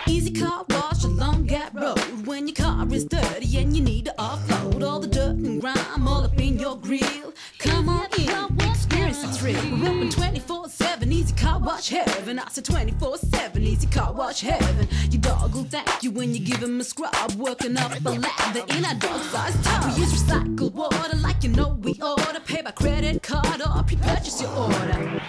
Easy car wash along that road when your car is dirty and you need to offload all the dirt and grime all up in your grill. Come on in, experience the thrill. We're open 24/7, easy car wash heaven. I said 24/7, easy car wash heaven. Your dog will thank you when you give him a scrub, working up a lather in a dog-sized tub. We use recycled water like you know we oughta. Pay by credit card or pre-purchase your order.